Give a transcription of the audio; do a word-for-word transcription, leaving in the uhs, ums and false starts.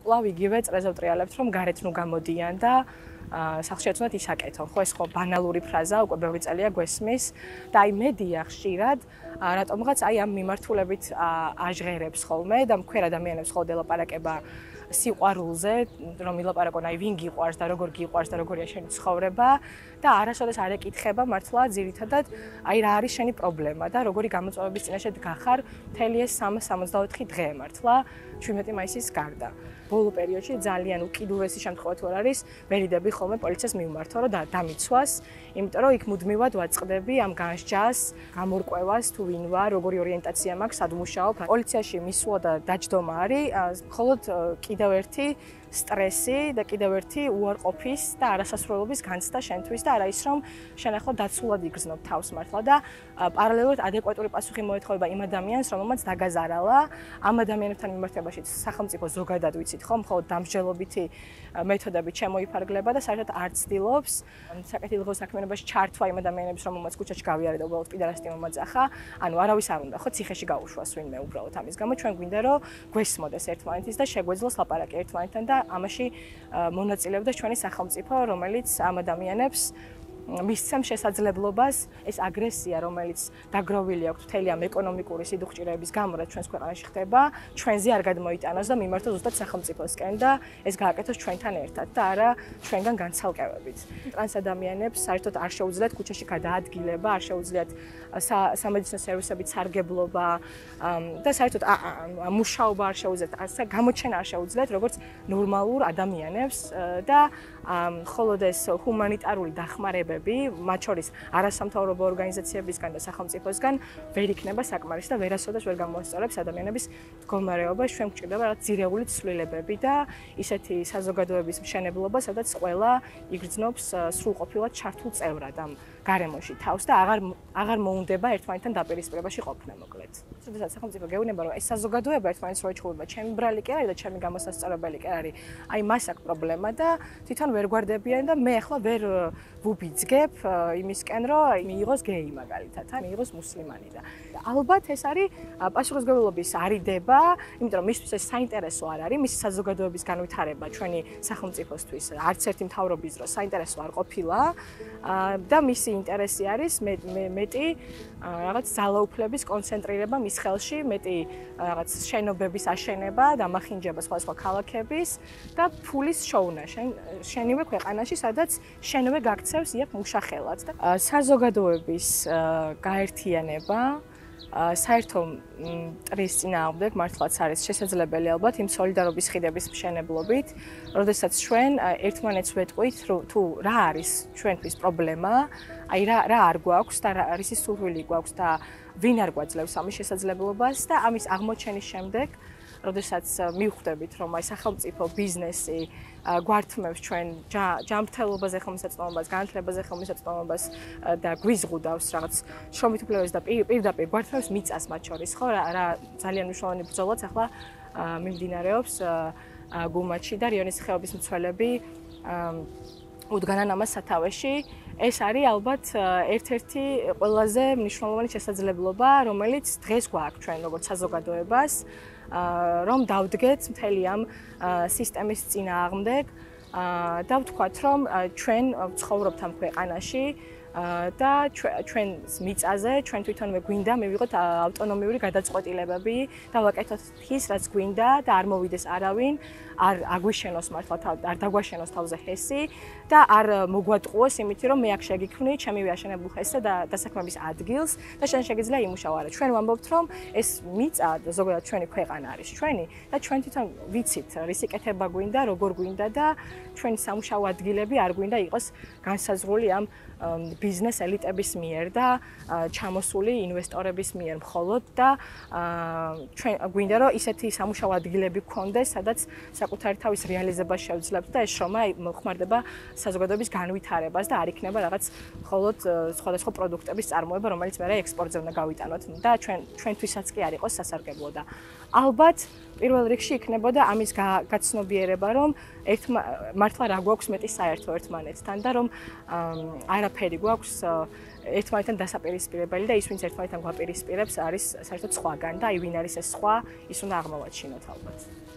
კვლავ იგივე წრეზე ვტრიალებთ, რომ გარეთ ნუ გამოდიან და სახლში ეცნოთ ისაკეთონ. ხო ეს ხო ბანალური ფრაზა, უკვე ბევრი წელია გვესმის და აი მედია ხშირად რატომღაც აი ამ მიმართულებით აჟღერებს ხოლმე და მქვენ ადამიანებს ხოლმე ელაპარაკება სიყვარულზე, რომ ილაპარაკონ აი ვინ გიყვარს და როგორ გიყვარს და როგორია შენი ცხოვრება და არასოდეს არ ეკითხება მართლა ძირითადად აი რა არის შენი პრობლემა და როგორი გამოწვევების წინაშე დგახარ მთელი ეს სამას სამოცდაოთხი დღე მართლა ჩვიდმეტი მაისის გარდა. ბოლო პერიოდში ძალიან უკიდურესი შემთხვევა თუ არ არის, ვერიდები ხოლმე პოლიციას მივმართო, რომ დამიცვას, იმიტომ რომ იქ მუდმივად ვაწყდები ამ განსჯას, გამორკვევას, თუ ვინ ვარ, როგორი ორიენტაცია მაქვს, სად ვმუშაობ. პოლიციაში მისვლა და დაჯდომა არის, მხოლოდ კიდევ ერთი სტრესი და კიდევ ერთი უარყოფის და არასასრულობის განცდა შენთვის და არა ის რომ შენ ახლა დაცულად იგრძნობ თავს მართლა და პარალელურად ადეკვატური პასუხი მოეთხოვება იმ ადამიანს, რომელმაც დაგაზარალა ამ ადამიანებთან მიმართებაში სახელმწიფო ზოგადად ვიცით ხო, მხოლოდ დამსჯელობითი მეთოდებით შემოიფარგლება და საერთოდ არ ცდილობს საკეთილდღეო საქმიანობაში ჩართვა იმ ადამიანებს, რომელმაც ქუჩაში გავიარე და უბრალოდ პიდარასტი მომაძახა, ანუ არავის არ უნდა ხო ციხეში გაუშვას ვინმე უბრალოდ ამის გამო ჩვენ გვინდა რომ გვესმოდეს ერთმანეთის და შეგვეძლოს ლაპარაკი ერთმანეთთან და ამაში მონაწილეობდა ჩვენი სახელმწიფო, რომელიც ამ ადამიანებს მისცემს შესაძლებლობას ეს აგრესია, რომელიც დაგროვილი აქვს მთელი ამ ეკონომიკური სიდუხჭირების გამო, რაც ჩვენს ქვეყანაში ხდება, ჩვენზე არ გადმოიტანოს და მიმართოს ზუსტად სახელმწიფოსკენ და ეს გააკეთოს ჩვენთან ერთად და არა ჩვენგან განცალკევებით. ტრანს ადამიანებს საერთოდ არ შეუძლიათ ქუჩაში გადაადგილება, არ შეუძლიათ სამედიცინო სერვისებით სარგებლობა და საერთოდ მუშაობა არ შეუძლიათ, გამოჩენა არ შეუძლიათ როგორც ნორმალურ ადამიანებს და მხოლოდ ეს ჰუმანიტარული დახმარებები, მათ შორის არასამთავრობო ორგანიზაციებისგან და სახელმწიფოსგან ვერ იქნება საკმარისი და ვერასოდეს ვერ გამოასწორებს ადამიანების მდგომარეობას. ჩვენ გვჭირდება რაღაც ძირეული ცვლილებები და ისეთი საზოგადოების მშენებლობა, სადაც ყველა იგრძნობს სრულყოფილად ჩართულ წევრად ამ გარემოში თავს და აღარ აღარ მოუნდება ერთმანეთთან დაპირისპირებაში ყოფნა მოკლედ. შესაძლოა სახელმწიფო გეუბნება, რომ ეს საზოგადოება ერთმანეთს რო ეჩხუბება, ჩემი ბრალი კი არის და ჩემი გამოსასწორებელი კი არის. აი მას აქვს პრობლემა და თვითონ ვერ გვარდებიან და მე ახლა ვერ ვუბიძგებ იმისკენ, რომ მიიღოს გეი მაგალითად, ან მიიღოს მუსლიმანი და ალბათ ეს არის პასუხისმგებლობის არიდება, იმიტომ რომ მისთვის ეს საინტერესო არ არის, მისი საზოგადოების განვითარება ჩვენი სახელმწიფოსთვის არც ერთი მთავრობის დრო საინტერესო არ ყოფილა და მისი ინტერესი არის მეტი რაღაც ძალაუფლების კონცენტრირება მის ხელში, მეტი რაღაც შენობების აშენება და ამახინჯება სხვადასხვა ქალაქების და ფულის შოუნა შენივე ქვეყანაში, სადაც შენვე გაქცევს იაფ მუშახელად და საზოგადოების გაერთიანება საერთო მტრის წინააღმდეგ მართლაც არის შესაძლებელი ალბათ იმ სოლიდარობის ხიდების მშენებლობით, როდესაც ჩვენ ერთმანეთს ვეტყვით, თუ რა არის ჩვენთვის პრობლემა, აი რა რა არ გვაქვს და რა არის ის სურვილი გვაქვს და ვინ არ გვაძლევს ამის შესაძლებლობას და ამის აღმოჩენის შემდეგ, როდესაც მივხვდებით, რომ აი სახელმწიფო ბიზნესი გვართმევს ჩვენ ჯანმრთელობაზე ხელმისაწვდომობას, განათლებაზე ხელმისაწვდომობას და გვიზღუდავს რაღაც შრომით უფლებებს და პირდაპირ გვართმევს მიწას მათ შორის, ხო, რა ძალიან მნიშვნელოვანი ბრძოლაც ახლა მიმდინარეობს გუმათში და რიონის ხეობის მცველები უდგანან ამას სათავეში. ეს არის ალბათ ერთ-ერთი ყველაზე მნიშვნელოვანი შესაძლებლობა, რომელიც დღეს გვაქვს ჩვენ როგორც საზოგადოებას, რომ დავდგეთ მთელი ამ სისტემის წინააღმდეგ და ვთქვათ, რომ ჩვენ ვცხოვრობთ ამ ქვეყანაში და ჩვენს მიწაზე ჩვენ თვითონვე გვინდა მივიღოთ ავტონომიური გადაწყვეტილებები და ვაკეთოთ ის, რაც გვინდა და არ მოვიდეს არავინ, არ აგვიშენოს მართლა არ დაგვაშენოს თავზე ჰესი და არ მოგვატყუოს იმით, რომ მე აქ შეგიქმნი ჩემივე აშენებულ ჰესზე და დასაქმების ადგილს და შენ შეგიძლია იმუშაო. არა, ჩვენ ვამბობთ, რომ ეს მიწა ზოგადად ჩვენი ქვეყანა არის ჩვენი და ჩვენ თვითონ ვიცით, რისი კეთება გვინდა, როგორ გვინდა და ჩვენი სამუშაო ადგილები არ გვინდა იყოს განსაზღვრული ამ ბიზნეს ელიტების მიერ და ჩამოსული ინვესტორების მიერ მხოლოდ და ჩვენ გვინდა რომ ისეთი სამუშაო ადგილები გქონდეს, სადაც საკუთარი თავის რეალიზებას შევძლებთ და ეს შრომა მოხმარდება საზოგადოების განვითარებას და არ იქნება რაღაც მხოლოდ სხვადასხვა პროდუქტების წარმოება, რომელიც მერე ექსპორტზე უნდა გავიტანოთ და ჩვენ ჩვენთვისაც კი არ იყოს სასარგებლო და ალბათ პირველ რიგში იქნებოდა ამის გაცნობიერება, რომ მართლა რა გვაქვს მეტი საერთო ერთმანეთთან და რომ არაფერი გვაქვს ერთმანეთთან დასაპირისპირებელი და ის ვინც ერთმანეთთან გვაპირისპირებს არის საერთოდ სხვაგან და აი ვინ არის ეს სხვა, ის უნდა აღმოვაჩინოთ ალბათ.